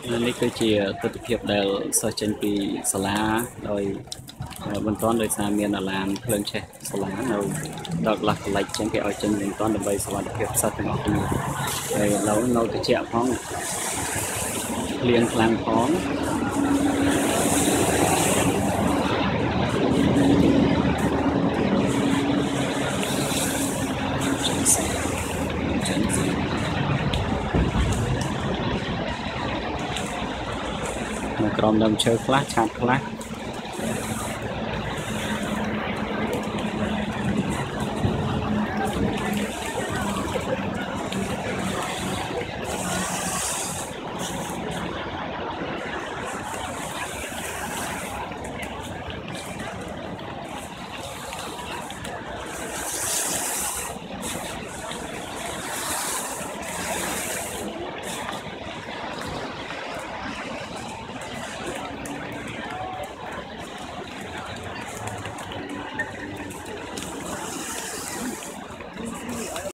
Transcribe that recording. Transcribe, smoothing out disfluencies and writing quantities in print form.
នេះគឺជាទស្សនវិជ្ជាដែលសិស្សចេញពីសាលាដោយបន្ទាន់ដោយសារមានអាឡាមភ្លើងឆេះសាលានៅដល់កន្លះកន្លិចចឹងគេឲ្យចេញបន្ទាន់ដើម្បីសុវត្ថិភាពសិស្សទាំងអស់គ្នាហើយឥឡូវនៅត្រជាក់ផងភ្លៀងខ្លាំងផងនៅក្រោមដើមឈើខ្លះឆាតខ្លះ